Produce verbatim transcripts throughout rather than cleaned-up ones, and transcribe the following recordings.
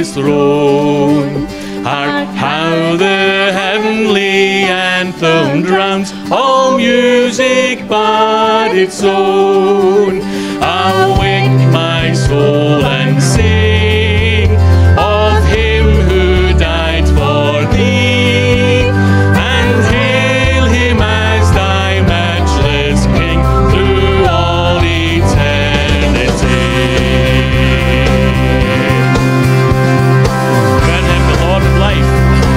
his throne. Hark how the heavenly anthem drowns all music but its own. Awake my soul and sing of him who died for thee, and hail him as thy matchless King through all eternity. Crown him the Lord of life.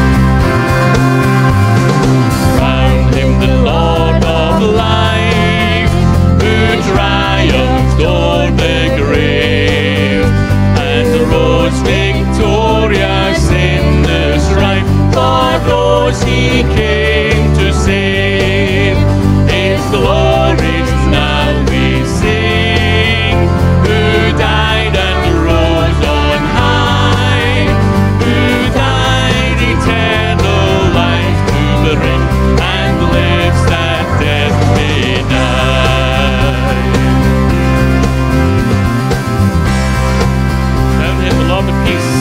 Crown him the Lord of life, who triumphed o'er the grave and rose victorious in the strife for those he came to save. His glories now we sing, who died and rose on high, who died eternal life to bring, and lives that death may die. Crown him the Lord of peace.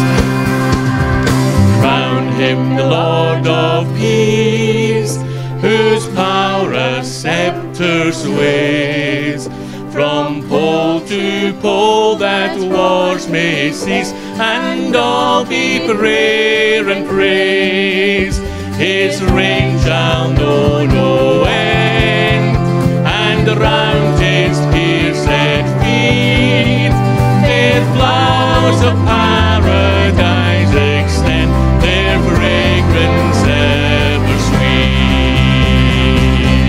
Crown him the Lord of peace, whose power a scepter sways. From pole to pole that wars may cease, and all be prayer and praise. His reign shall know no end, and around his pierced feet their flowers of paradise extend, their fragrance ever sweet.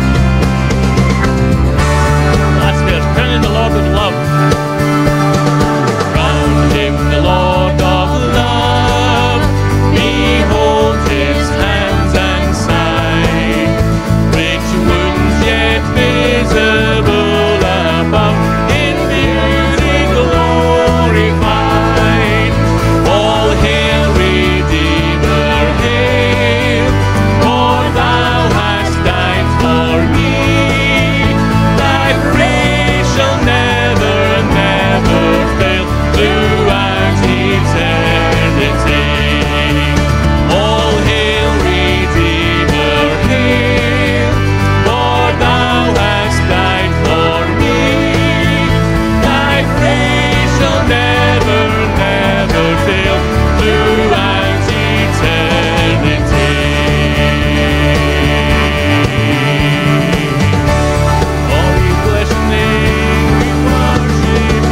Last verse, crowning the Lord of love. Crown him the Lord of love, behold his hands and side, rich wounds yet visible above, in beauty glorified. All hail Redeemer, hail, for thou hast died for me. Thy praise shall never, never fail throughout eternity. All hail Redeemer, hail, for thou hast died for me. Thy praise shall never, never fail throughout eternity. Oh, we bless your name, we worship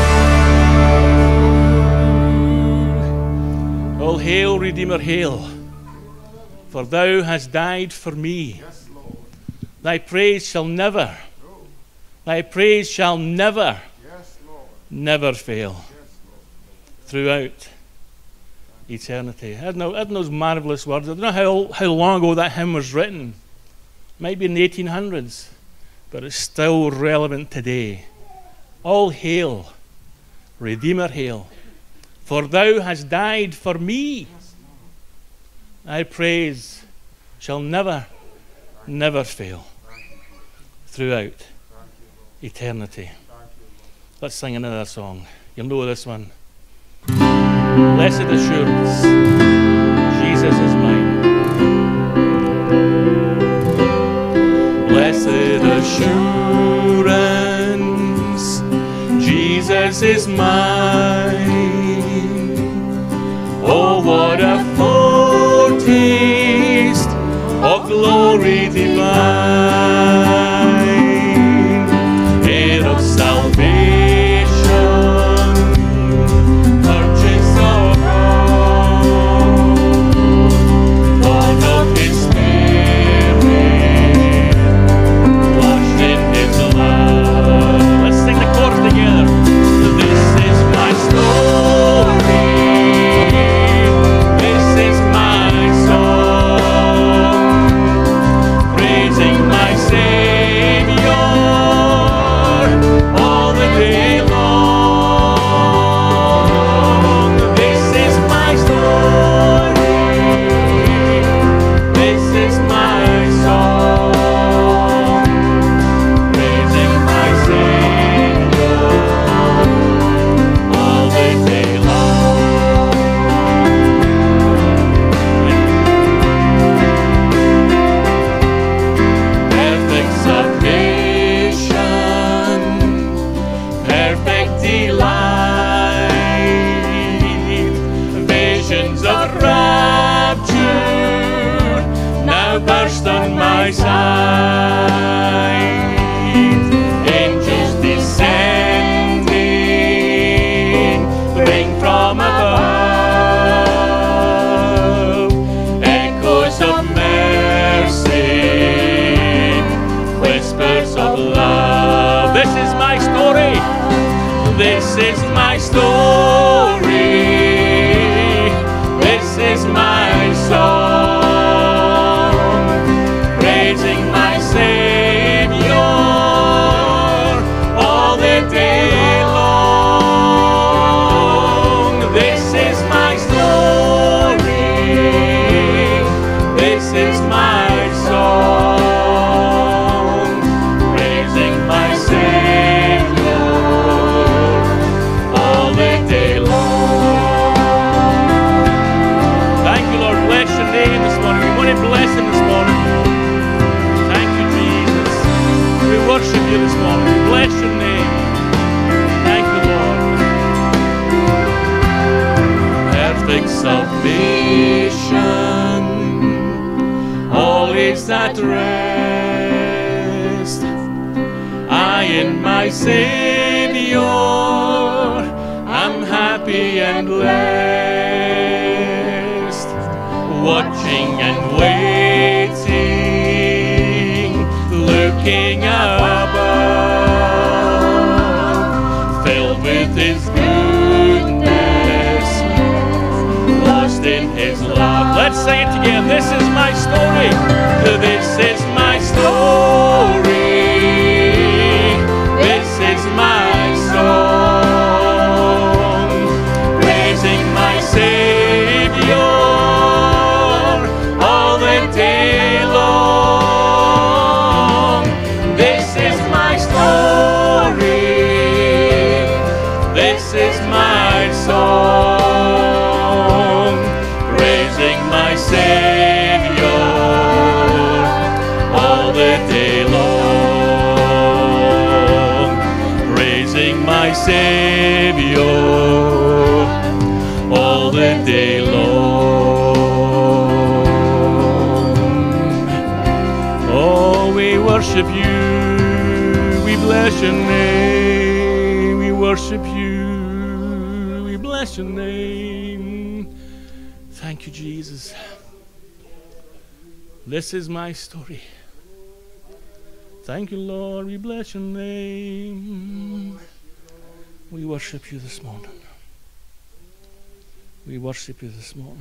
you. All hail, Redeemer, hail, for thou hast died for me. Thy praise shall never, thy praise shall never, never fail throughout eternity. Isn't tho- isn't those marvelous words? I don't know how, how long ago that hymn was written. Maybe in the eighteen hundreds, but it's still relevant today. All hail, Redeemer, hail, for thou hast died for me. Thy praise shall never, never fail throughout eternity. Let's sing another song. You'll know this one. Blessed assurance, Jesus is mine. Blessed assurance, Jesus is mine. Oh, what a foretaste of glory divine, heir of salvation, purchase of God, born of his Spirit, washed in his blood. Let's sing the chorus together. This is my story. my side. Angels descending, bring from above echoes of mercy, whispers of love. This is my story. This is my story. This is my song, praising my Savior all the day long. This is my story. This is my song, praising my Savior all the day long. Thank you, Lord. Bless your name this morning. We want to bless him this morning. Thank you, Jesus. We worship you this morning. We bless your name. Thank you, Lord. Perfect salvation, all is at rest. I in my Savior, I'm happy and blessed, watching and waiting, looking above, filled with his goodness, lost in his love. Let's sing it together. This is my story. This is my story. This is my song, praising my Savior all the day long. This is my story. This is my song, praising my Savior all the day long. Praising my Savior all the day long. Oh, we worship you. We bless your name. We worship you. We bless your name. Thank you, Jesus. This is my story. Thank you, Lord. We bless your name. We worship you this morning. We worship you this morning.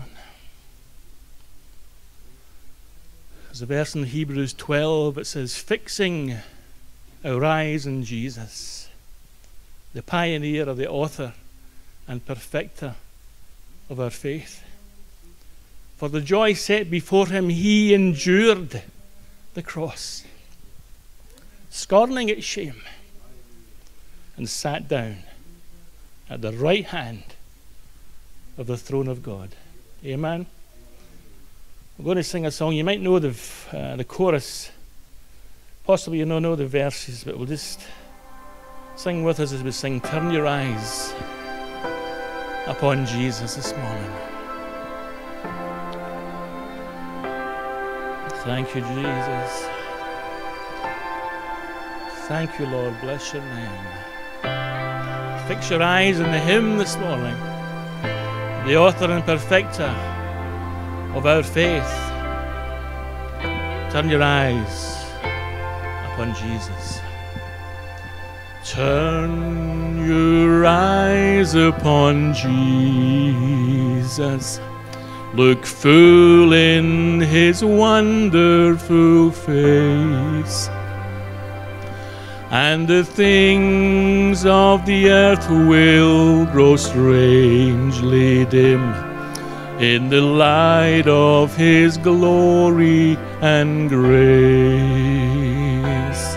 There's a verse in Hebrews twelve. It says, fixing our eyes on Jesus, the pioneer, or the author and perfecter of our faith. For the joy set before him, he endured the cross, scorning its shame, and sat down at the right hand of the throne of God. Amen. We're going to sing a song. You might know the, uh, the chorus. Possibly you don't know the verses, but we'll just sing with us as we sing, Turn Your Eyes Upon Jesus this morning. Thank you, Jesus. Thank you, Lord. Bless your name. Fix your eyes on the hymn this morning, the author and perfecter of our faith. Turn your eyes upon Jesus. Turn your eyes upon Jesus. Look full in his wonderful face, and the things of the earth will grow strangely dim in the light of his glory and grace.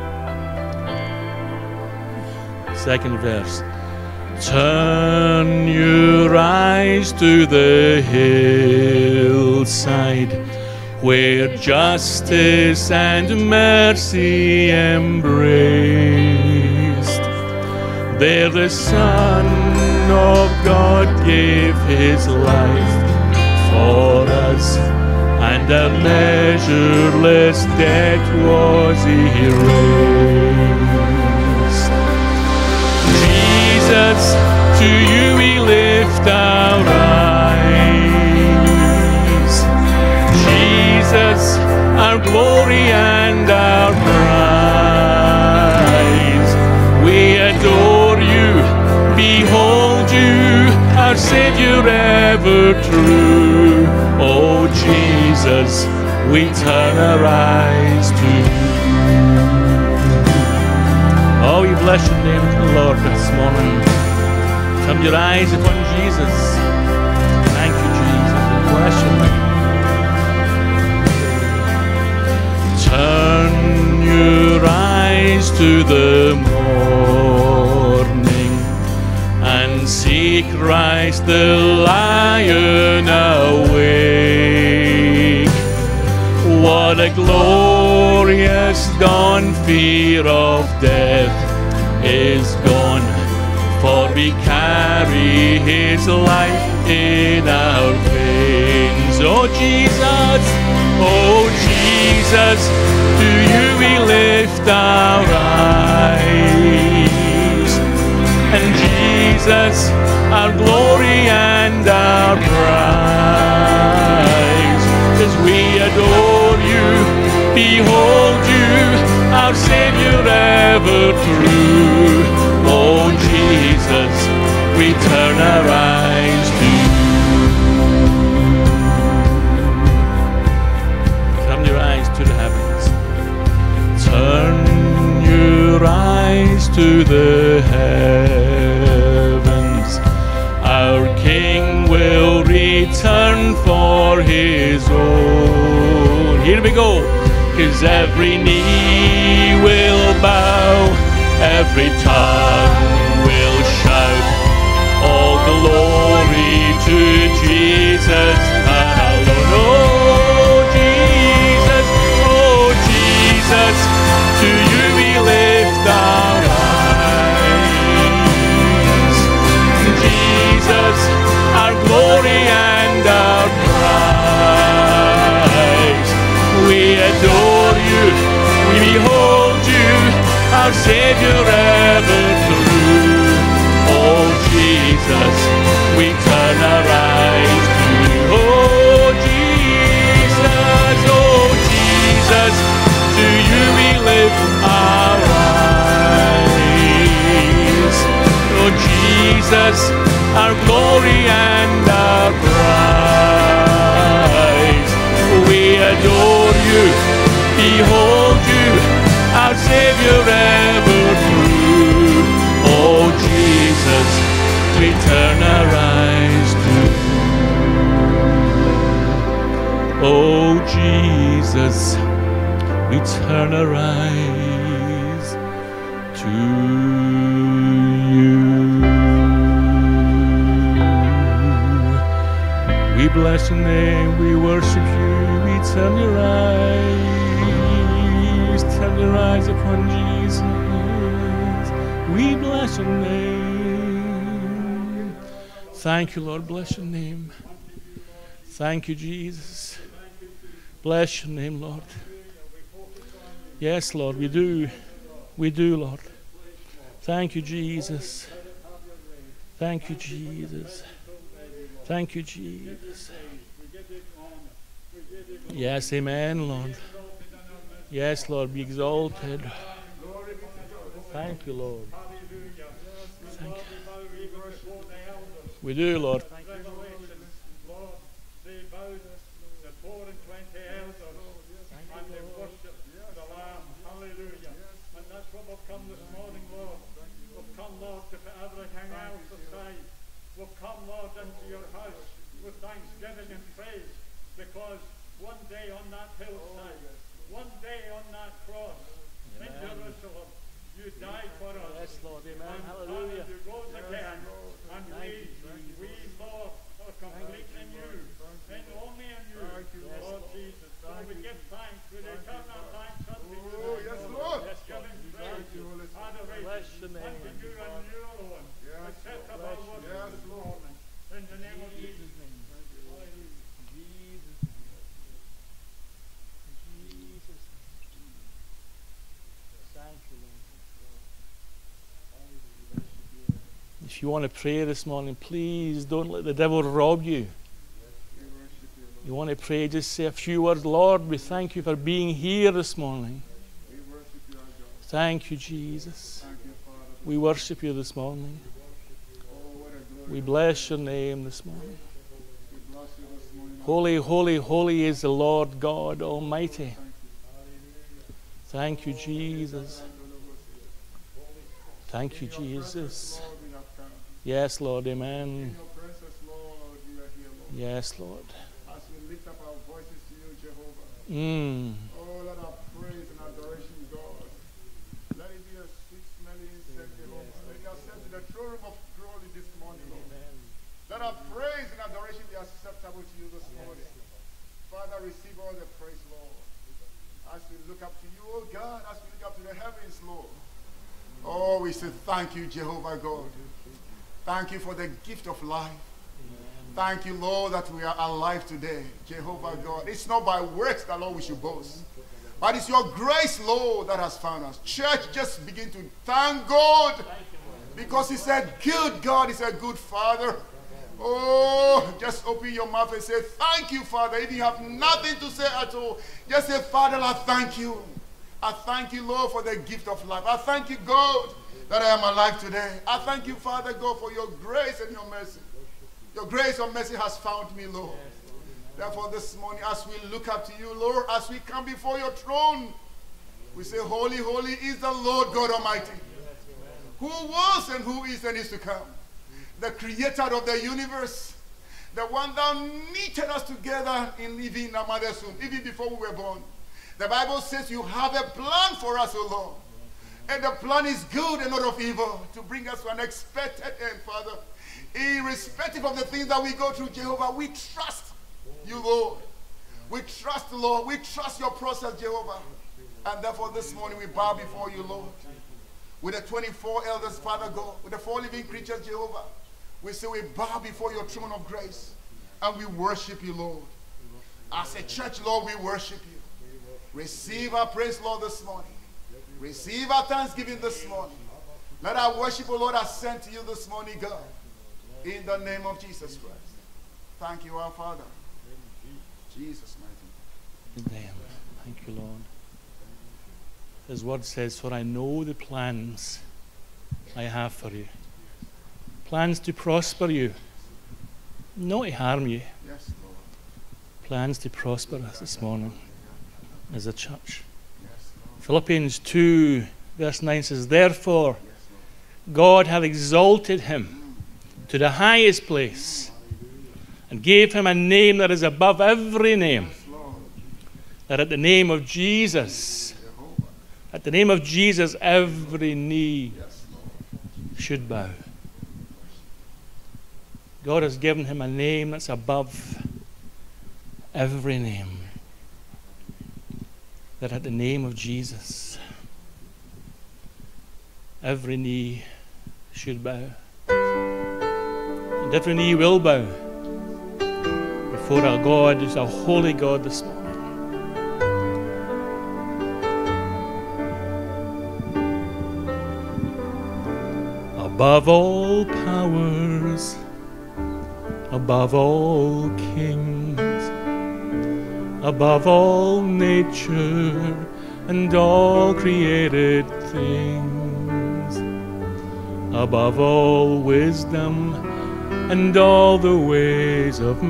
Second verse. Turn your eyes to the hillside, where justice and mercy embraced. There the Son of God gave his life for us, and the measureless debt was erased. Jesus, to you we lift our eyes. Jesus, our glory and our prize. We adore you, behold you, our Savior ever true. Oh Jesus, we turn our eyes to you. Oh, we bless your name, Lord, this morning. Turn your eyes upon Jesus. Thank you, Jesus. We bless your name. Turn your eyes to the morning and see Christ the Lion awake. What a glorious dawn, fear of death is gone, for we carry his life in our veins. Oh Jesus, oh Jesus, to you we lift our eyes. And Jesus, our glory and our prize, as we adore you, behold you, our Savior ever true. Oh Jesus, we turn our eyes to you. Turn your eyes to the heavens. Turn your eyes to the heavens. Our King will return for his own. Here we go. 'Cause every knee will bow, every tongue will shout, all glory to Jesus alone. Oh Jesus, oh Jesus, to you we lift our eyes. Jesus, our glory and our prize. We adore you, we behold you, our Savior ever true. Oh Jesus, we turn our eyes to you. Oh Jesus, oh Jesus, to you we lift our eyes. Oh Jesus, our glory and our prize. We adore you, behold you, our Savior ever true. Oh Jesus, we turn our eyes to you. Oh Jesus, we turn our eyes to you. We bless your name, we worship you, we turn your eyes, turn your eyes upon Jesus. We bless your name. Thank you, Lord, bless your name. Thank you, Jesus. Bless your name, Lord. Yes, Lord, we do. We do, Lord. Thank you, Jesus. Thank you, Jesus. Thank you, Jesus. Yes, amen, Lord. Yes, Lord, be exalted. Thank you, Lord. Thank you. We do, Lord. Thank you. Lord, they bowed the four and twenty elders and they worshipped the Lamb. Hallelujah. And that's what we've come this morning, Lord. We've come, Lord, to put everything else aside. We've come, Lord, into your house with thanksgiving and praise, because one day on that hillside, one day on that cross in Jerusalem, you died for us. Yes, Lord, amen. And Hallelujah. you rose again. And we, we, Lord, are complete in you, and only in you, Lord Jesus. So we give thanks. We return our thanks unto you. Oh, yes, Lord. Yes, giving praise, adoration Bless your name. unto you and you alone. Accept of our worship this morning. In the name of Jesus. Hallelujah. If you want to pray this morning, please don't let the devil rob you. You want to pray, just say a few words. Lord, we thank you for being here this morning. Thank you, Jesus. We worship you this morning. We bless your name this morning. Holy, holy, holy is the Lord God Almighty. Thank you, Jesus. Thank you, Jesus. Yes, Lord. Amen. Yes, Lord. As we lift up our voices to you, Jehovah. Mm. Oh, let our praise and adoration, God. Let it be a sweet smelling incense, Jehovah. Let it ascend to the throne room of glory this morning, Lord. Let our praise and adoration be acceptable to you this morning. Father, receive all the praise, Lord. As we look up to you, oh God, as we look up to the heavens, Lord. Oh, we say thank you, Jehovah God. Thank you for the gift of life. Thank you, Lord, that we are alive today, Jehovah God. It's not by works that, Lord, we should boast. But it's your grace, Lord, that has found us. Church, just begin to thank God. Because he said, good God is a good Father. Oh, just open your mouth and say, thank you, Father. If you have nothing to say at all, just say, Father, I thank you. I thank you, Lord, for the gift of life. I thank you, God, that I am alive today. I thank you, Father God, for your grace and your mercy. Your grace and mercy has found me, Lord. Therefore, this morning, as we look up to you, Lord, as we come before your throne, we say, holy, holy is the Lord God Almighty, who was and who is and is to come, the creator of the universe, the one that knitted us together in living in our mother's womb, even before we were born. The Bible says you have a plan for us, O Lord. And the plan is good and not of evil, to bring us to an expected end, Father. Irrespective of the things that we go through, Jehovah, we trust you, Lord. We trust, Lord. We trust your process, Jehovah. And therefore this morning we bow before you, Lord. With the twenty-four elders, Father God, with the four living creatures, Jehovah, we say we bow before your throne of grace and we worship you, Lord. As a church, Lord, we worship you. Receive our praise, Lord, this morning. Receive our thanksgiving this morning. Let our worship, O Lord, ascend to you this morning, God. In the name of Jesus Christ. Thank you, our Father. Jesus' mighty name. Amen. Thank you, Lord. His word says, for I know the plans I have for you. Plans to prosper you, not to harm you. Yes, Lord. Plans to prosper us this morning as a church. Yes, Lord. Philippians two, verse nine says, therefore, God hath exalted him to the highest place and gave him a name that is above every name, that at the name of Jesus, at the name of Jesus, every knee should bow. God has given him a name that's above every name, that at the name of Jesus, every knee should bow. And every knee will bow before our God, who's a holy God this morning. Above all powers, above all kings, above all nature and all created things, above all wisdom and all the ways of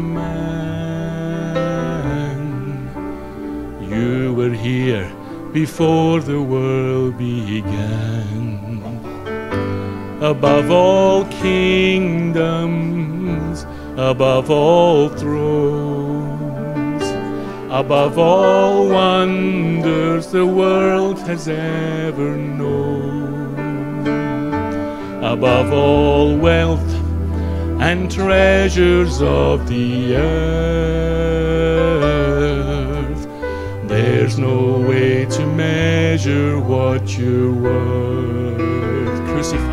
man, you were here before the world began. Above all kingdoms, above all thrones, above all wonders the world has ever known, above all wealth and treasures of the earth, there's no way to measure what you're worth. Crucified.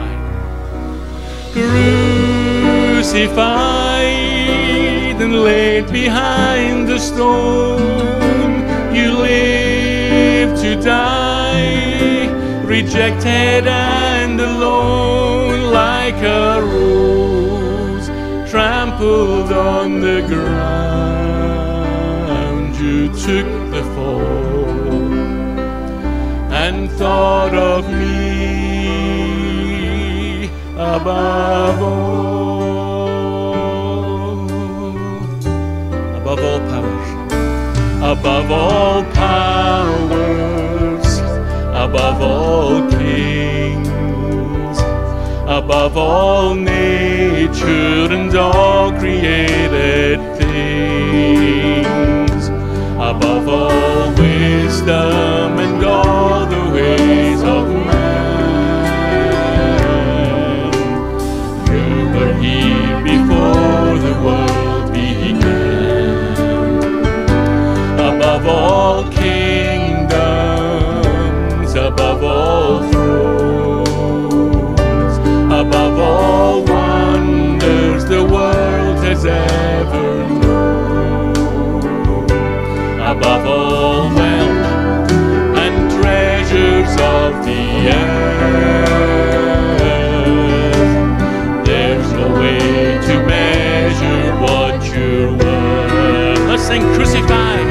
Crucified and laid behind the stone, you live to die, rejected and alone, like a rose trampled on the ground. You took the fall and thought of me above all, above all powers, above all powers, above all kings, above all nature and all created things, above all wisdom and all the ways of man. You were here before the world began. Above all kingdoms, above all thrones, above all wonders the world has ever known, above all wealth and treasures of the earth, there's no way to measure what you're worth. Let's sing Crucified.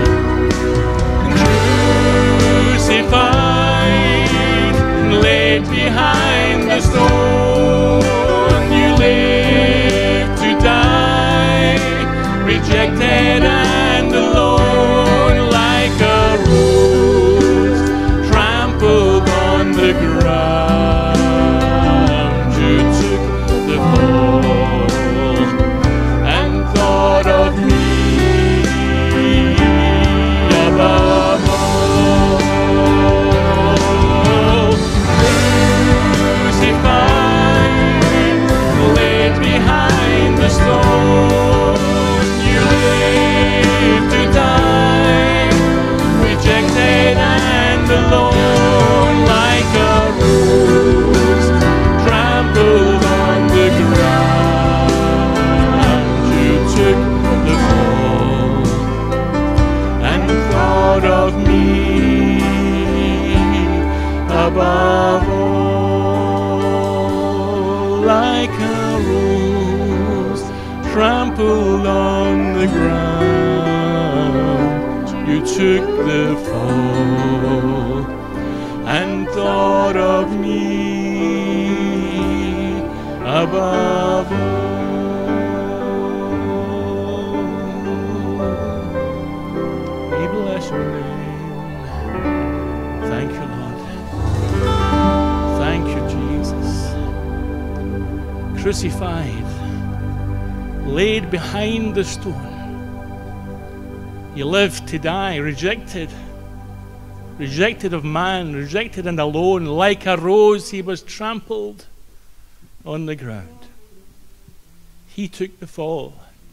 Crucified, laid behind the stone, you live to die, rejected and alone, like a rose trampled on the ground. You took the fall and thought of me above all. Alone, like a rose trampled on the ground. You took the fall and thought of me above all, like a rose trampled on the ground. You took the fall and thought of me above all. We bless your name. Thank you, Lord. Thank you, Jesus. Crucified, laid behind the stone. You lived to die, rejected. Rejected of man, rejected and alone, like a rose he was trampled on the ground. He took the fall.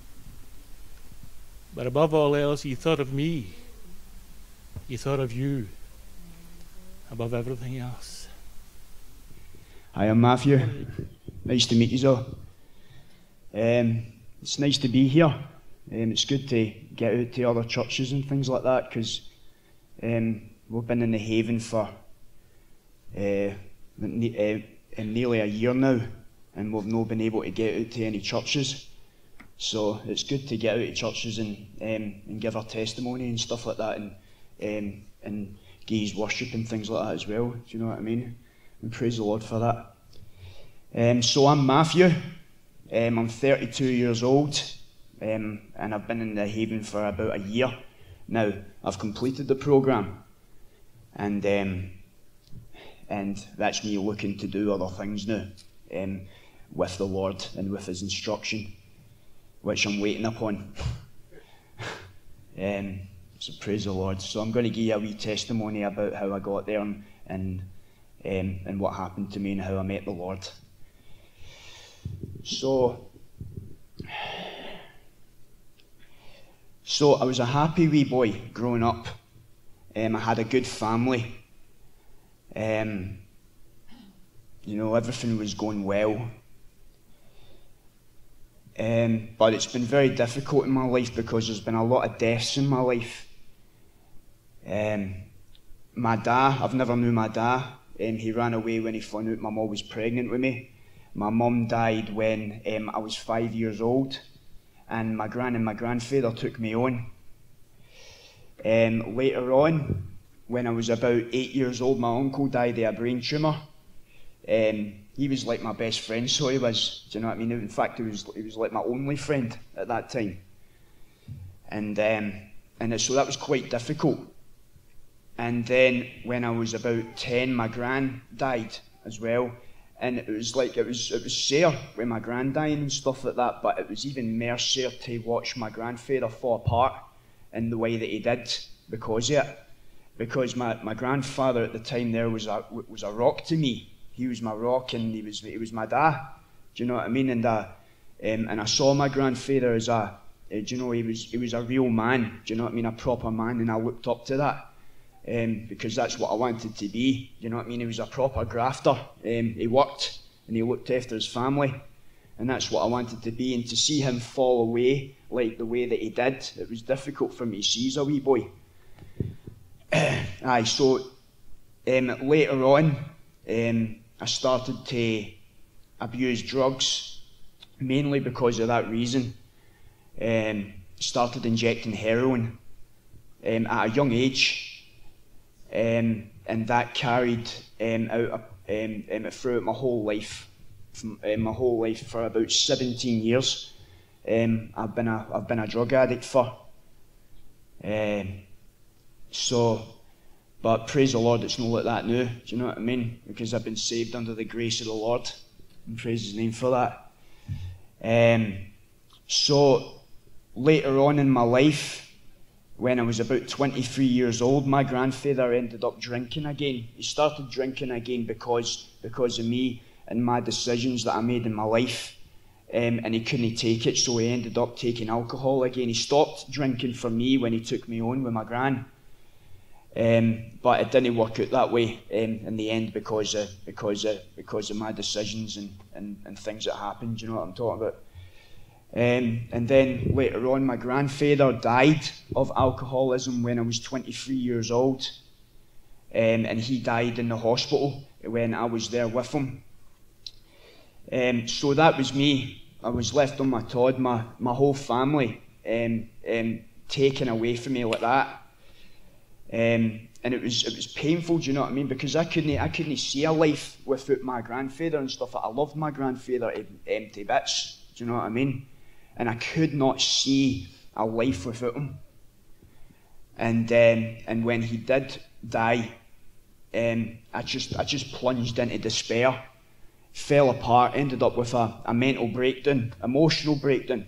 But above all else, he thought of me. He thought of you above everything else. Hi, I'm Matthew. Nice to meet you all. Um, it's nice to be here. Um, it's good to get out to other churches and things like that, because um, we've been in the Haven for uh, ne uh, nearly a year now, and we've not been able to get out to any churches. So it's good to get out to churches and um, and give our testimony and stuff like that, and um, and give worship and things like that as well. Do you know what I mean? And praise the Lord for that. Um, so I'm Matthew. Um, I'm thirty-two years old, um, and I've been in the Haven for about a year now. I've completed the programme. And um, and that's me looking to do other things now um, with the Lord and with His instruction, which I'm waiting upon. um, so praise the Lord. So I'm going to give you a wee testimony about how I got there and and, um, and what happened to me and how I met the Lord. So, so I was a happy wee boy growing up. Um, I had a good family. Um, you know, everything was going well. Um, but it's been very difficult in my life because there's been a lot of deaths in my life. Um, my dad, I've never knew my dad. Um, he ran away when he found out my mum was pregnant with me. My mum died when um, I was five years old, and my gran and my grandfather took me on. Um, later on, when I was about eight years old, my uncle died of a brain tumour. Um, he was like my best friend, so he was. Do you know what I mean? In fact, he was he was like my only friend at that time. And um, and so that was quite difficult. And then when I was about ten, my gran died as well. And it was like, it was it was sore with my gran dying and stuff like that, but it was even more sore to watch my grandfather fall apart in the way that he did because of it. Because my, my grandfather at the time there was a was a rock to me. He was my rock, and he was he was my dad. Do you know what I mean? And uh, um, and I saw my grandfather as a, uh, do you know, he was he was a real man. Do you know what I mean? A proper man, and I looked up to that. Um, because that's what I wanted to be, you know what I mean? He was a proper grafter. Um, he worked and he looked after his family, and that's what I wanted to be. And to see him fall away like the way that he did, it was difficult for me to see as a wee boy. Aye, so um, later on, um, I started to abuse drugs, mainly because of that reason. Um, started injecting heroin um, at a young age. Um, and that carried um, out um, um, throughout my whole life. From, um, my whole life for about seventeen years, um, I've been a I've been a drug addict for. Um, so, but praise the Lord, it's not like that now. Do you know what I mean? Because I've been saved under the grace of the Lord, and praise His name for that. Um, so later on in my life, when I was about twenty-three years old, my grandfather ended up drinking again. He started drinking again because, because of me and my decisions that I made in my life. Um, and he couldn't take it, so he ended up taking alcohol again. He stopped drinking for me when he took me on with my gran. Um, but it didn't work out that way um, in the end because of, because of, because of my decisions and, and, and things that happened. Do you know what I'm talking about? Um, and then later on, my grandfather died of alcoholism when I was twenty-three years old. Um, and he died in the hospital when I was there with him. Um, so that was me. I was left on my Todd, my, my whole family um, um, taken away from me like that. Um, and it was it was painful, do you know what I mean? Because I couldn't I couldn't see a life without my grandfather and stuff. I loved my grandfather to empty bits, do you know what I mean? And I could not see a life without him. And um, and when he did die, um, I just I just plunged into despair, fell apart, ended up with a, a mental breakdown, emotional breakdown.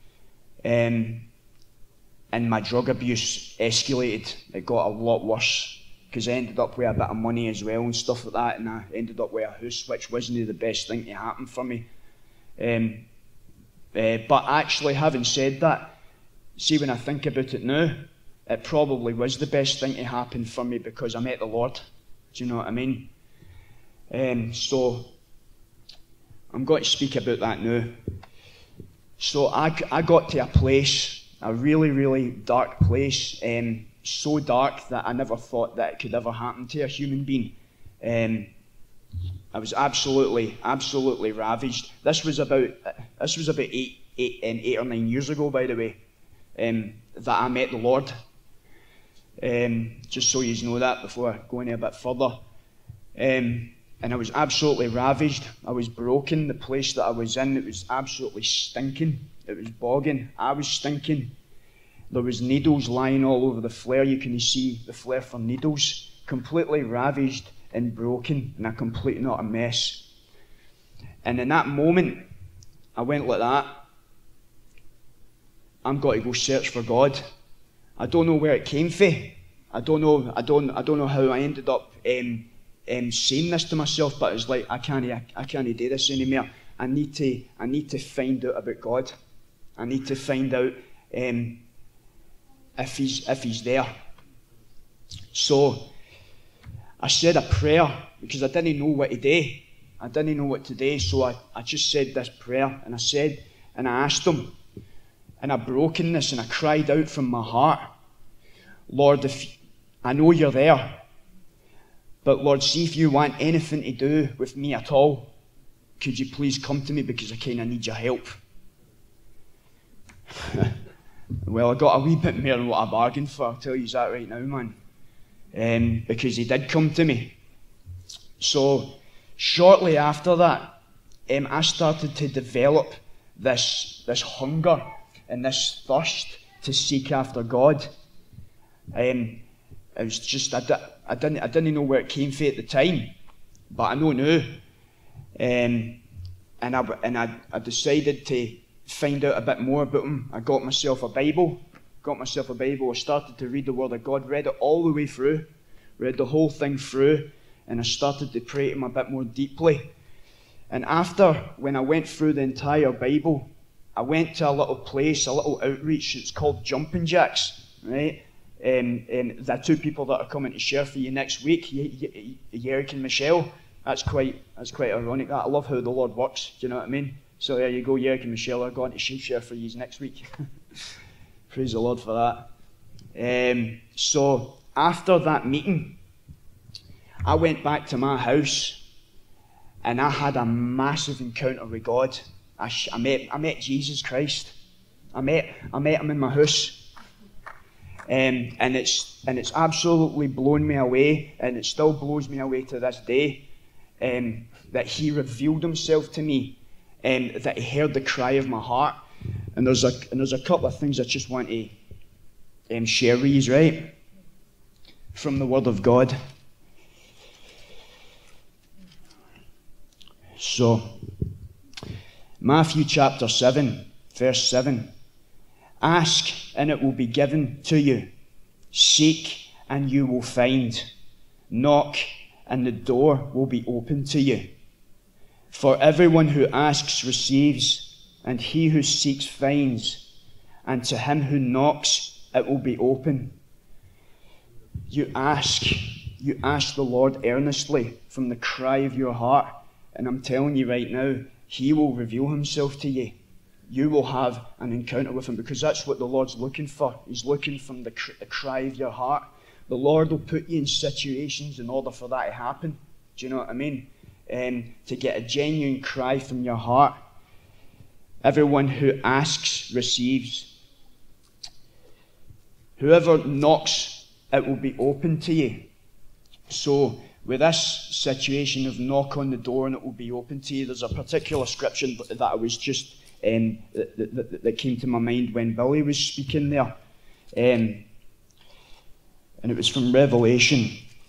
Um, and my drug abuse escalated. It got a lot worse because I ended up with a bit of money as well and stuff like that, and I ended up with a house, which wasn't the best thing to happen for me. Um, Uh, but actually, having said that, see, when I think about it now, it probably was the best thing to happen for me because I met the Lord. Do you know what I mean? Um, so, I'm going to speak about that now. So, I, I got to a place, a really, really dark place, um, so dark that I never thought that it could ever happen to a human being. Um, I was absolutely, absolutely ravaged. This was about this was about eight, eight, um, eight or nine years ago, by the way, um, that I met the Lord. Um, just so you know that before I go any a bit further. Um, and I was absolutely ravaged. I was broken. The place that I was in, it was absolutely stinking. It was bogging. I was stinking. There was needles lying all over the flare. You can see the flare for needles. Completely ravaged and broken, and a complete and utter mess. And in that moment, I went like that. I'm going to go search for God. I don't know where it came from. I don't know. I don't. I don't know how I ended up um, um, saying this to myself. But it's like I can't. I, I can't do this anymore. I need to. I need to find out about God. I need to find out um, if he's if he's there. So I said a prayer because I didn't know what to do. I didn't know what to do, so I, I just said this prayer, and I said, and I asked him in a brokenness, and I cried out from my heart, Lord, if I know you're there, But Lord, see if you want anything to do with me at all, could you please come to me because I kind of need your help. Well, I got a wee bit more than what I bargained for, I'll tell you that right now, man. Um, because he did come to me. So, shortly after that, um, I started to develop this, this hunger and this thirst to seek after God. Um, it was just, I, di- I, didn't, I didn't know where it came from at the time, but I know now. Um, and I, and I, I decided to find out a bit more about him. I got myself a Bible, got myself a Bible, I started to read the Word of God, read it all the way through, read the whole thing through, and I started to pray to him a bit more deeply. And after, when I went through the entire Bible, I went to a little place, a little outreach, it's called Jumping Jacks, right? Um, and the two people that are coming to share for you next week, Yerrick and Michelle, that's quite, that's quite ironic. I love how the Lord works, do you know what I mean? So there you go, Yerrick and Michelle are going to share for you next week. Praise the Lord for that. Um, so after that meeting, I went back to my house and I had a massive encounter with God. I, sh- I met I met Jesus Christ. I met I met him in my house, um, and it's and it's absolutely blown me away, and it still blows me away to this day. Um, that he revealed himself to me, and um, that he heard the cry of my heart. And there's a and there's a couple of things I just want to um, share with you, right, from the Word of God. So, Matthew chapter seven, verse seven. Ask, and it will be given to you. Seek, and you will find. Knock, and the door will be opened to you. For everyone who asks receives, and he who seeks finds, and to him who knocks it will be open. You ask, you ask the Lord earnestly from the cry of your heart, and I'm telling you right now, he will reveal himself to you. You will have an encounter with him, because that's what the Lord's looking for. He's looking from the, cr- the cry of your heart. The Lord will put you in situations in order for that to happen. Do you know what I mean? Um, to get a genuine cry from your heart. Everyone who asks receives. Whoever knocks, it will be open to you. So, with this situation of knock on the door and it will be open to you, there's a particular scripture that I was just um, that, that, that came to my mind when Billy was speaking there, um, and it was from Revelation.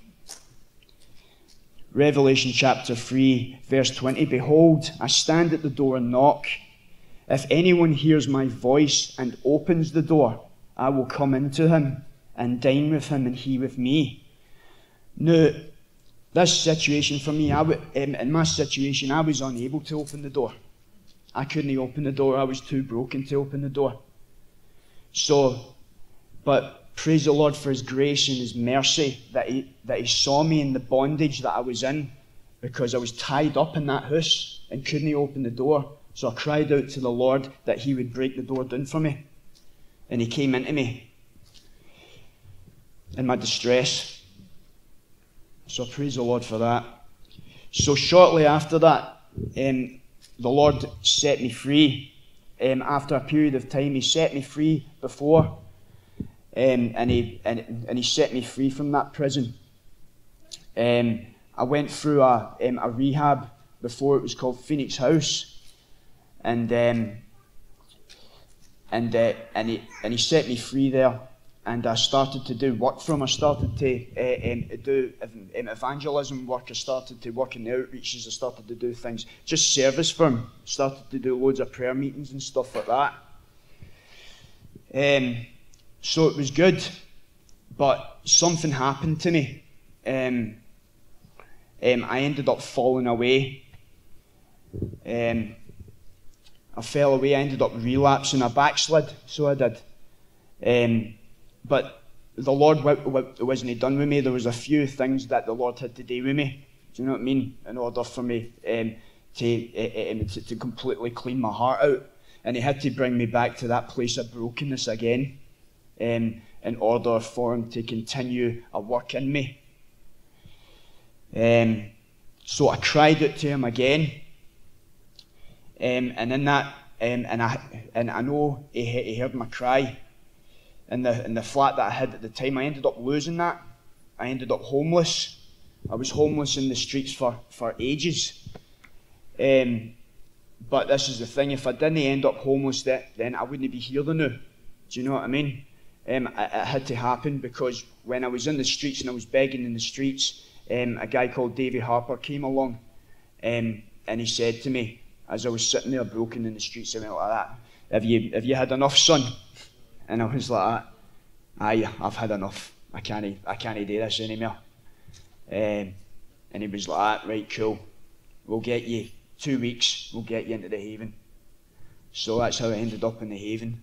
Revelation chapter three, verse twenty. Behold, I stand at the door and knock. If anyone hears my voice and opens the door, I will come into him and dine with him and he with me. Now, this situation for me, I w- um, in my situation, I was unable to open the door. I couldn't open the door. I was too broken to open the door. So, but praise the Lord for his grace and his mercy that he, that he saw me in the bondage that I was in, because I was tied up in that house and couldn't open the door. So I cried out to the Lord that he would break the door down for me. And he came into me in my distress. So praise the Lord for that. So shortly after that, um, the Lord set me free. Um, after a period of time, he set me free before, um, and he and, and he set me free from that prison. Um, I went through a um, a rehab before. It was called Phoenix House, and um, and uh, and he and he set me free there. And I started to do work for him. I started to uh, um, do um, evangelism work. I started to work in the outreaches. I started to do things, just service for him. Started to do loads of prayer meetings and stuff like that. Um, so it was good, but something happened to me. Um, um, I ended up falling away. Um, I fell away. I ended up relapsing. I backslid, so I did. Um, But the Lord wasn't done with me. There was a few things that the Lord had to do with me. Do you know what I mean? In order for me um, to, uh, to to completely clean my heart out, and He had to bring me back to that place of brokenness again, um, in order for Him to continue a work in me. Um, so I cried out to him again, um, and in that, um, and I and I know he, he heard my cry. In the in the flat that I had at the time, I ended up losing that. I ended up homeless. I was homeless in the streets for for ages. Um, but this is the thing: if I didn't end up homeless, that then I wouldn't be here now. Do you know what I mean? Um, it, it had to happen because when I was in the streets and I was begging in the streets, um, a guy called Davy Harper came along, um, and he said to me, as I was sitting there broken in the streets, he went like that, "Have you have you had enough, son?" And I was like, "Aye, I've had enough. I can't I can't do this anymore." Um, and he was like, "Right, cool. We'll get you two weeks. We'll get you into the Haven." So that's how I ended up in the Haven.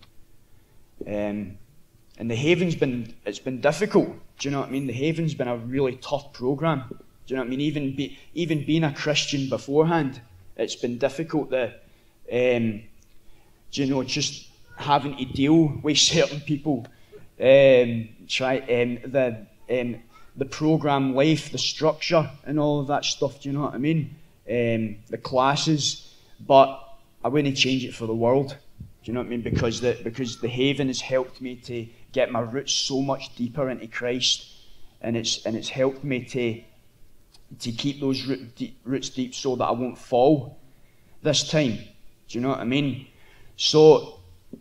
Um, and the Haven's been it's been difficult. Do you know what I mean? The Haven's been a really tough program. Do you know what I mean? Even be, even being a Christian beforehand, it's been difficult. The um, do you know just having to deal with certain people, um, try um, the um, the program life, the structure, and all of that stuff. Do you know what I mean? Um, the classes, but I wouldn't change it for the world. Do you know what I mean? Because the because the Haven has helped me to get my roots so much deeper into Christ, and it's and it's helped me to to keep those root deep, roots deep so that I won't fall this time. Do you know what I mean? So.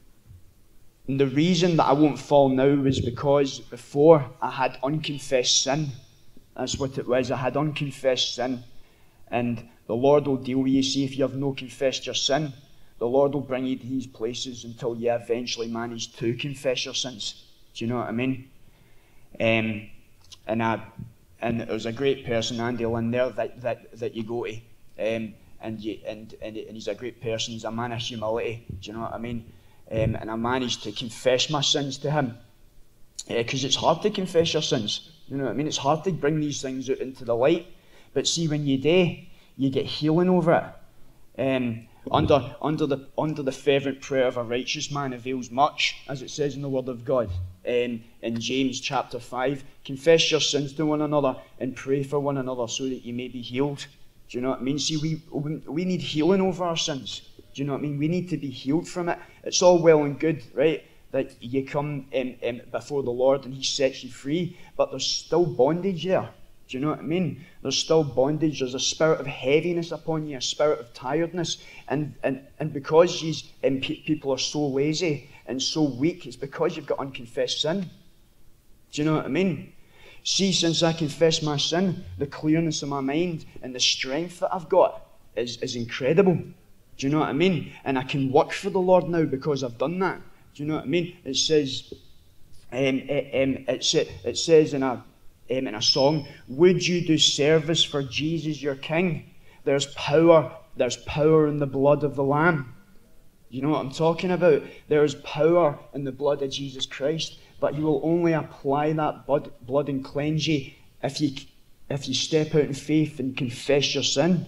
And the reason that I won't fall now is because before I had unconfessed sin. That's what it was. I had unconfessed sin. And the Lord will deal with you. See, if you have no confessed your sin, the Lord will bring you to these places until you eventually manage to confess your sins. Do you know what I mean? Um, and I, and there was a great person, Andy Lynn, there that, that, that you go to. Um, and, you, and, and, and he's a great person. He's a man of humility. Do you know what I mean? Um, and I managed to confess my sins to him. Because uh, it's hard to confess your sins. You know what I mean? It's hard to bring these things out into the light. But see, when you do, you get healing over it. Um, under, under, the, under the fervent prayer of a righteous man avails much, as it says in the Word of God. Um, in James chapter five, confess your sins to one another and pray for one another so that you may be healed. Do you know what I mean? See, we, we need healing over our sins. Do you know what I mean? We need to be healed from it. It's all well and good, right, that you come um, um, before the Lord and He sets you free, but there's still bondage there. Do you know what I mean? There's still bondage. There's a spirit of heaviness upon you, a spirit of tiredness. And and, and because these um, pe- people are so lazy and so weak, it's because you've got unconfessed sin. Do you know what I mean? See, since I confess my sin, the clearness of my mind and the strength that I've got is, is incredible. Do you know what I mean? And I can work for the Lord now because I've done that. Do you know what I mean? It says, um, it, um, it, it says in a, um, in a song, "Would you do service for Jesus your King? There's power, there's power in the blood of the Lamb." You know what I'm talking about? There is power in the blood of Jesus Christ, but He will only apply that blood, blood and cleanse you if you if you step out in faith and confess your sin.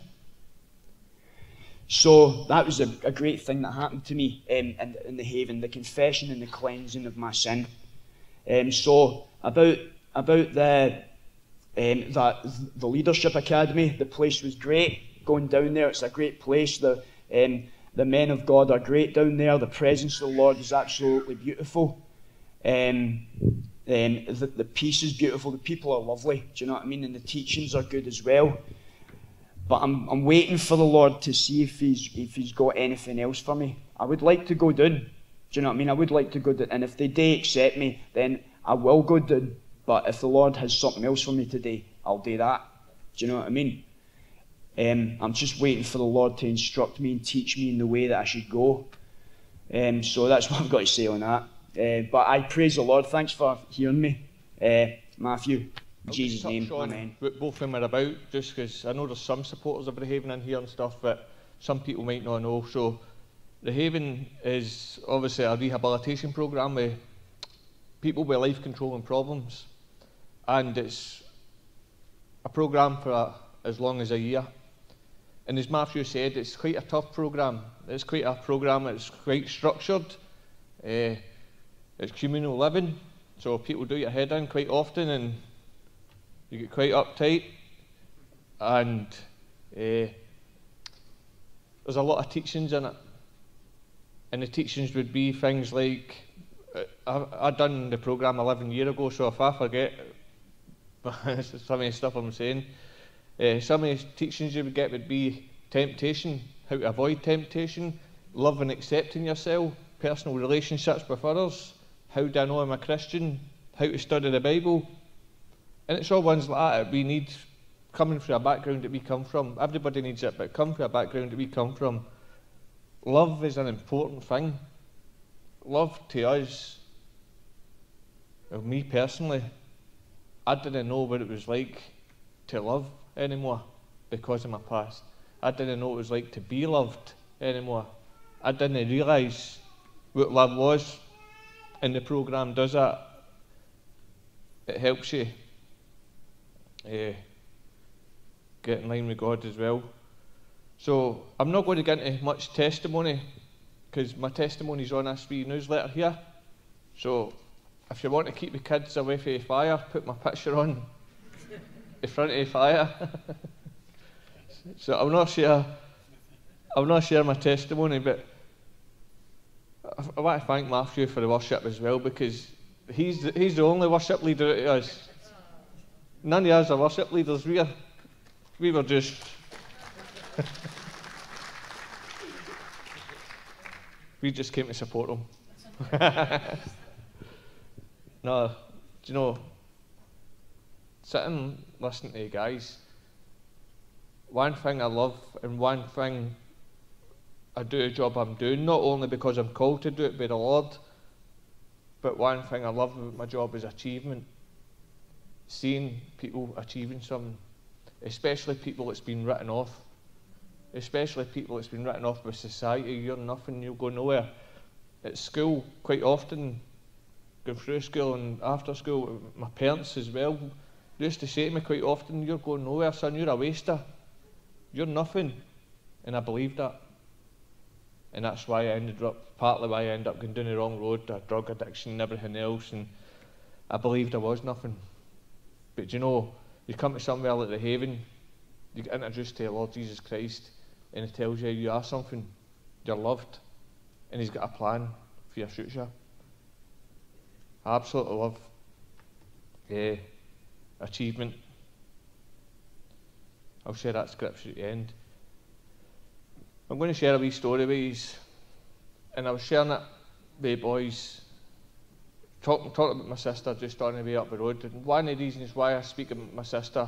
So that was a, a great thing that happened to me um, in, in the Haven, the confession and the cleansing of my sin. Um, so about about the um, that the Leadership Academy, the place was great. Going down there, it's a great place. The um, the men of God are great down there. The presence of the Lord is absolutely beautiful. Um, um, the, the peace is beautiful. The people are lovely. Do you know what I mean? And the teachings are good as well. But I'm I'm waiting for the Lord to see if he's if he's got anything else for me. I would like to go down. Do you know what I mean? I would like to go down. And if they do accept me, then I will go down. But if the Lord has something else for me today, I'll do that. Do you know what I mean? Um, I'm just waiting for the Lord to instruct me and teach me in the way that I should go. Um, so that's what I've got to say on that. Uh, but I praise the Lord. Thanks for hearing me, uh, Matthew. In Jesus' name, amen. What both of them are about, just because I know there's some supporters of the Haven in here and stuff, but some people might not know. So the Haven is obviously a rehabilitation programme with people with life controlling problems, and it's a programme for a, as long as a year. And as Matthew said, it's quite a tough programme. It's quite a programme that's quite structured. Uh, it's communal living, so people do your head in quite often, and you get quite uptight, and uh, there's a lot of teachings in it. And the teachings would be things like, I, I done the programme eleven years ago, so if I forget some of the stuff I'm saying, uh, some of the teachings you would get would be temptation, how to avoid temptation, love and accepting yourself, personal relationships with others, how do I know I'm a Christian, how to study the Bible. And it's all ones like that we need, coming from a background that we come from. Everybody needs it, but come from a background that we come from. Love is an important thing. Love to us, well, me personally, I didn't know what it was like to love anymore because of my past. I didn't know what it was like to be loved anymore. I didn't realise what love was, and the programme does that. It helps you uh, get in line with God as well. So I'm not going to get into much testimony because my testimony's on this wee newsletter here. So if you want to keep the kids away from the fire, put my picture on in front of the fire. So I'll not share I'll not share my testimony, but I, I want to thank Matthew for the worship as well, because he's the, he's the only worship leader it is. None of us are worship leaders. We are we were just we just came to support him. No, do you know, sitting listening to you guys, one thing I love and one thing I do a job I'm doing, not only because I'm called to do it by the Lord, but one thing I love about my job is achievement. Seeing people achieving something, especially people that's been written off. Especially people that's been written off by society. You're nothing, you'll go nowhere. At school, quite often, going through school and after school, my parents as well used to say to me quite often, you're going nowhere, son, you're a waster. You're nothing. And I believed that. And that's why I ended up, partly why I ended up going down the wrong road, a drug addiction and everything else, and I believed I was nothing. But you know, you come to somewhere like the Haven, you get introduced to the Lord Jesus Christ, and He tells you you are something, you're loved, and He's got a plan for your future. I absolutely love uh, achievement. I'll share that scripture at the end. I'm going to share a wee story with you, and I was sharing it with boys, talking, talking about my sister just on the way up the road. And one of the reasons why I speak about my sister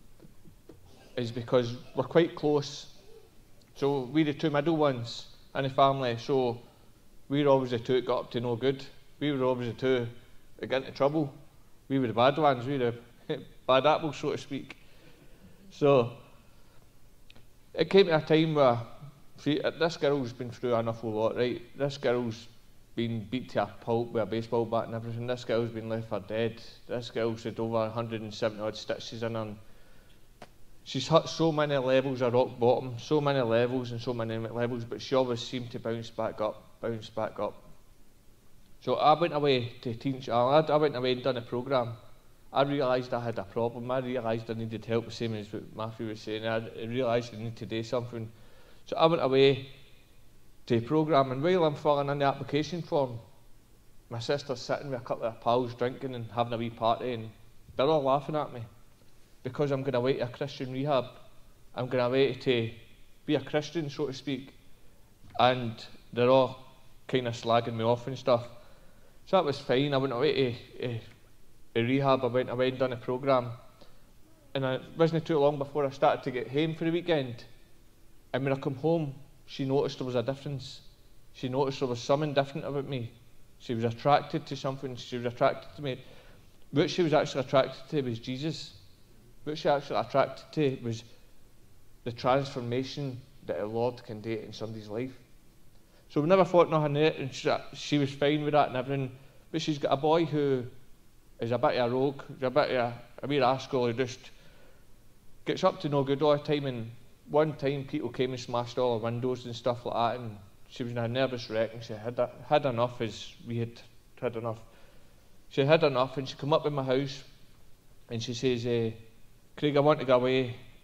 is because we're quite close. So we're the two middle ones in the family, so we were always the two that got up to no good. We were always the two that got into trouble. We were the bad ones, we were the bad apples, so to speak. So it came to a time where, see, this girl's been through an awful lot, right? This girl's been beat to a pulp with a baseball bat and everything. This girl's been left for dead. This girl's had over one hundred seventy odd stitches in her. And she's hit so many levels of rock bottom, so many levels and so many levels, but she always seemed to bounce back up, bounce back up. So I went away to teach, I went away and done a programme. I realised I had a problem. I realised I needed help, the same as what Matthew was saying. I realised I needed to do something. So I went away to a programme, and while I'm filling in the application form, my sister's sitting with a couple of pals drinking and having a wee party, and they're all laughing at me because I'm going away to a Christian rehab. I'm going away to be a Christian, so to speak, and they're all kind of slagging me off and stuff. So that was fine. I went away to a, a rehab. I went away and done a programme, and it wasn't too long before I started to get home for the weekend. And when I come home, she noticed there was a difference. She noticed there was something different about me. She was attracted to something. She was attracted to me. What she was actually attracted to was Jesus. What she actually attracted to was the transformation that the Lord can do in somebody's life. So we never thought nothing of it, and she, she was fine with that and everything. But she's got a boy who is a bit of a rogue, a bit of a, a wee rascal who just gets up to no good all the time. And one time people came and smashed all her windows and stuff like that, and she was in a nervous wreck, and she had, had enough, as we had had enough. She had enough, and she come up in my house and she says, eh, Craig, I want to go away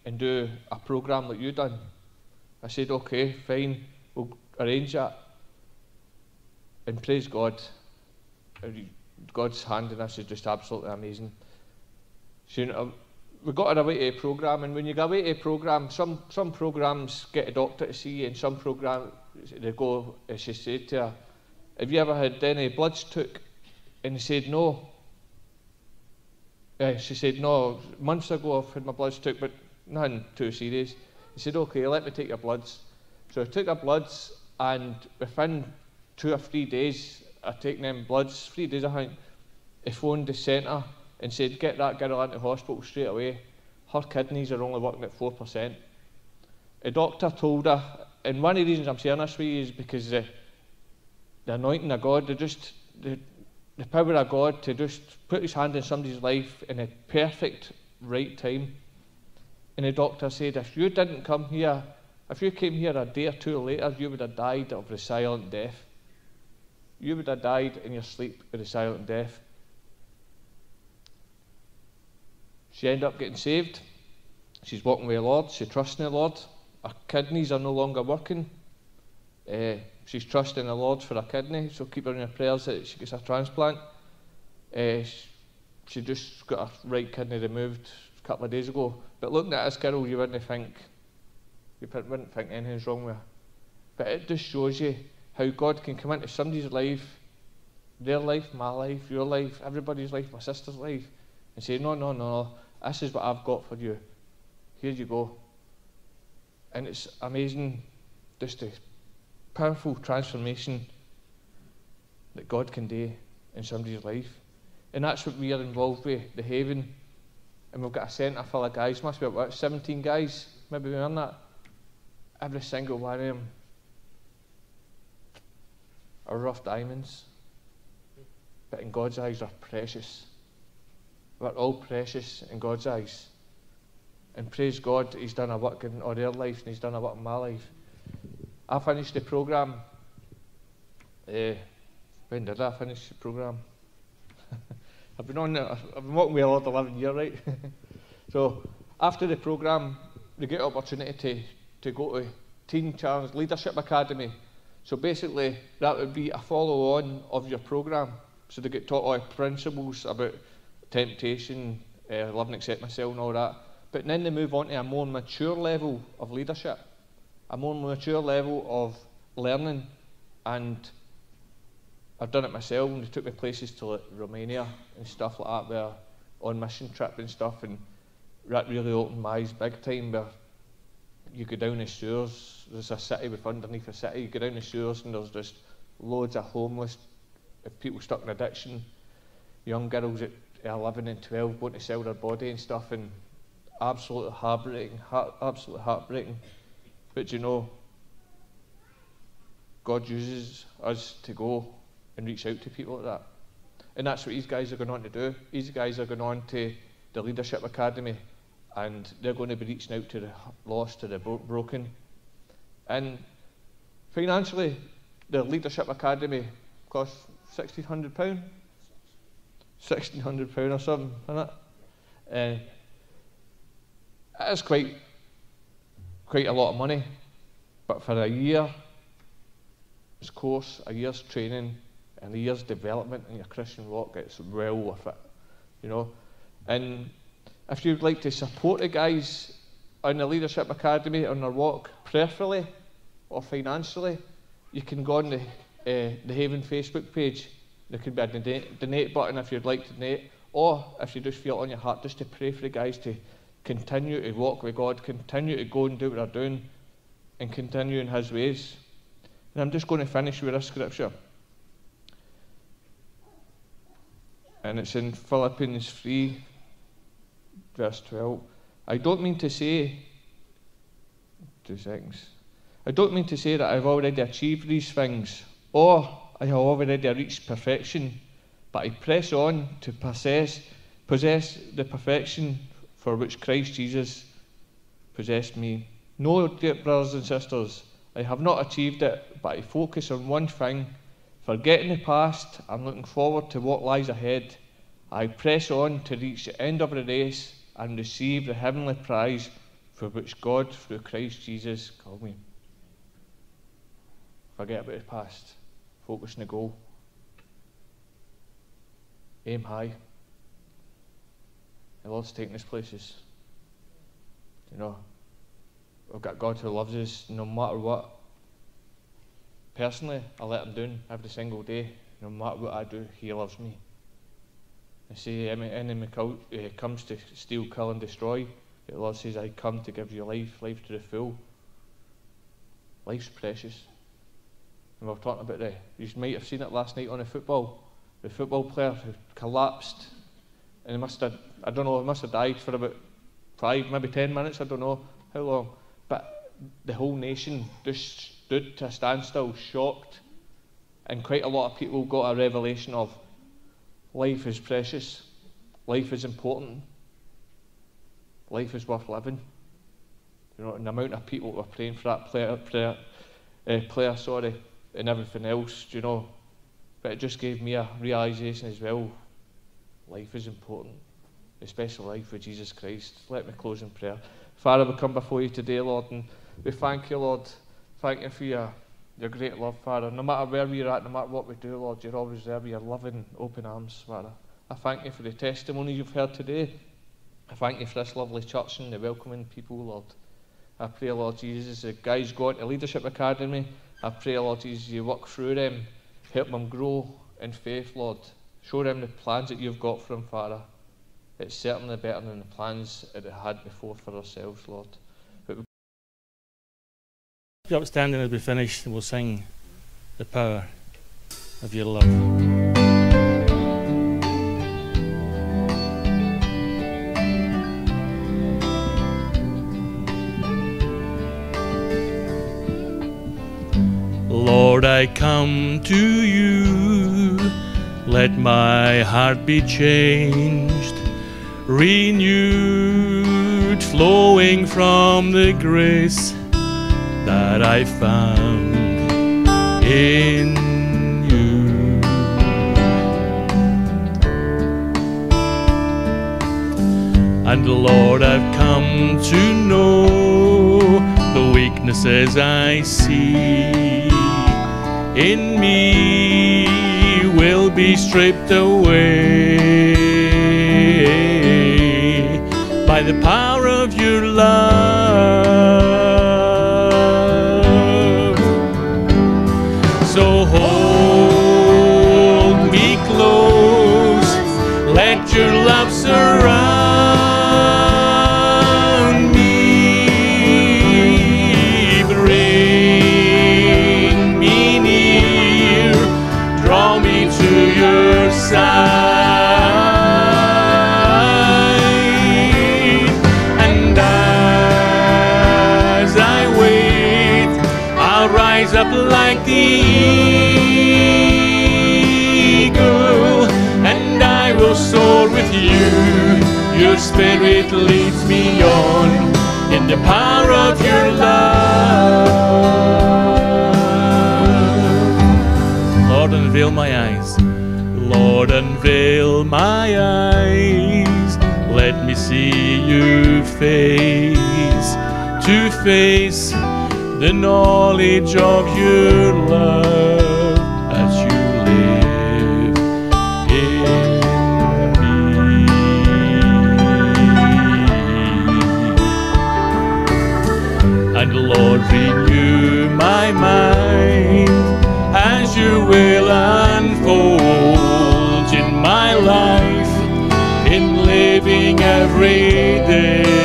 and do a programme like you done. I said, okay, fine, we'll arrange that. And praise God, God's hand in this is just absolutely amazing. So, you know, we got her away to a programme, and when you go away to a programme, some, some programmes get a doctor to see you, and some programmes, they go, as she said to her, have you ever had any bloods took? And he said, no. Uh, she said, no, months ago I've had my bloods took, but nothing too serious. He said, okay, let me take your bloods. So I took her bloods, and within two or three days of taking them bloods, three days I think, he phoned the centre and said, get that girl into hospital straight away. Her kidneys are only working at four percent. The doctor told her, and one of the reasons I'm saying this for you is because the, the anointing of God, the, just, the, the power of God to just put his hand in somebody's life in a perfect right time. And the doctor said, if you didn't come here, if you came here a day or two later, you would have died of the silent death. You would have died in your sleep of the silent death. She ended up getting saved. She's walking with the Lord. She trusts in the Lord. Her kidneys are no longer working. Uh, she's trusting the Lord for her kidney, so keep her in your prayers that she gets a transplant. Uh, she, she just got her right kidney removed a couple of days ago. But looking at this girl, you wouldn't think, you wouldn't think anything's wrong with her. But it just shows you how God can come into somebody's life, their life, my life, your life, everybody's life, my sister's life, and say, no, no, no, this is what I've got for you. Here you go. And it's amazing, just the powerful transformation that God can do in somebody's life. And that's what we are involved with, the Haven. And we've got a centre full of guys, must be about seventeen guys, maybe more than that. Every single one of them are rough diamonds, but in God's eyes are precious. We're all precious in God's eyes. And praise God, he's done a work in all their life, and he's done a work in my life. I finished the programme. Uh, when did I finish the programme? I've been on. I've been working with the Lord eleven years, right? So after the programme, they get opportunity to to go to Teen Challenge Leadership Academy. So basically, that would be a follow-on of your programme. So they get taught all the principles about temptation, uh, love and accept myself, and all that. But then they move on to a more mature level of leadership, a more mature level of learning. And I've done it myself, and they took me places to like Romania and stuff like that, where on mission trip and stuff, and that really opened my eyes big time. Where you go down the sewers, there's a city with underneath a city, you go down the sewers and there's just loads of homeless people stuck in addiction, young girls at eleven and twelve going to sell their body and stuff, and absolutely heartbreaking, heart, absolutely heartbreaking. But you know, God uses us to go and reach out to people like that. And that's what these guys are going on to do. These guys are going on to the Leadership Academy, and they're going to be reaching out to the lost, to the bro broken. And financially, the Leadership Academy costs sixteen hundred pounds. sixteen hundred pounds or something, isn't it? Uh, it is quite, quite a lot of money, but for a year's course, a year's training, and a year's development in your Christian walk, it's well worth it, you know. And if you'd like to support the guys on the Leadership Academy on their walk, prayerfully or financially, you can go on the, uh, the Haven Facebook page. There could be a donate, donate button if you'd like to donate, or if you just feel it on your heart, just to pray for the guys to continue to walk with God, continue to go and do what they're doing, and continue in his ways. And I'm just going to finish with this scripture. And it's in Philippians three, verse twelve. I don't mean to say, two seconds. I don't mean to say that I've already achieved these things, or I have already reached perfection, but I press on to possess, possess the perfection for which Christ Jesus possessed me. No, dear brothers and sisters, I have not achieved it, but I focus on one thing. Forgetting the past, I'm looking forward to what lies ahead. I press on to reach the end of the race and receive the heavenly prize for which God, through Christ Jesus, called me. Forget about the past. Focus on the goal. Aim high. The Lord's taking us places. You know, we've got God who loves us no matter what. Personally, I let him down every single day. No matter what I do, he loves me. I say, enemy comes to steal, kill and destroy. The Lord says, I come to give you life, life to the full. Life's precious. And we're talking about the, you might have seen it last night on the football. The football player who collapsed, and he must have, I don't know, he must have died for about five, maybe ten minutes, I don't know how long. But the whole nation just stood to a standstill, shocked. And quite a lot of people got a revelation of life is precious, life is important, life is worth living. You know, and the amount of people were praying for that player, player, uh, player, sorry, and everything else, you know. But it just gave me a realisation as well. Life is important, especially life with Jesus Christ. Let me close in prayer. Father, we come before you today, Lord, and we thank you, Lord. Thank you for your, your great love, Father. No matter where we're at, no matter what we do, Lord, you're always there with your loving, open arms, Father. I thank you for the testimony you've heard today. I thank you for this lovely church and the welcoming people, Lord. I pray, Lord Jesus, as the guys go into Leadership Academy, I pray, Lord Jesus, you work through them, help them grow in faith, Lord. Show them the plans that you've got for them, Father. It's certainly better than the plans that they had before for ourselves, Lord. Be upstanding as we finish, and we'll sing The Power of Your Love. Lord, I come to you, let my heart be changed, renewed, flowing from the grace that I found in you. And Lord, I've come to know the weaknesses I see in me will be stripped away by the power of your love. So hold me close, let your love surround me, bring me near, draw me to your side. Rise up like the eagle, and I will soar with you. Your spirit leads me on in the power of your love. Lord, unveil my eyes. Lord, unveil my eyes. Let me see you face to face, the knowledge of your love as you live in me. And Lord, renew my mind as your will unfolds in my life, in living every day.